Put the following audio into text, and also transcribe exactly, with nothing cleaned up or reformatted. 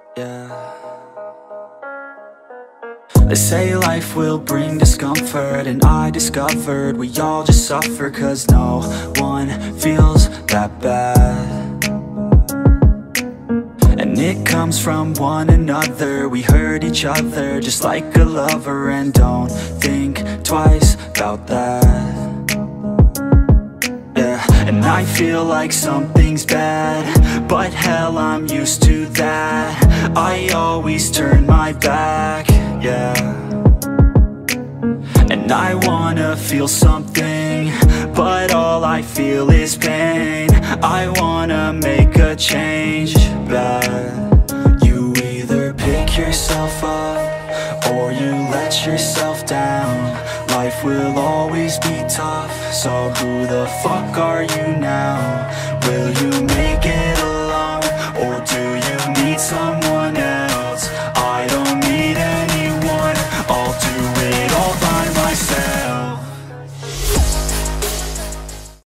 Yeah. They say life will bring discomfort, and I discovered we all just suffer, cause no one feels that bad. And it comes from one another, we hurt each other just like a lover, and don't think twice about that. Yeah, and I feel like something's bad, but hell, I'm used to that. I always turn my back, yeah. And I wanna feel something, but all I feel is pain. I wanna make a change, but you either pick yourself up or you let yourself down. Life will always be tough, so who the fuck are you now? Will you make it